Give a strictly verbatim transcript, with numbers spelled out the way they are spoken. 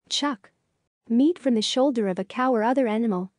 Chuck. Meat from the shoulder of a cow or other animal.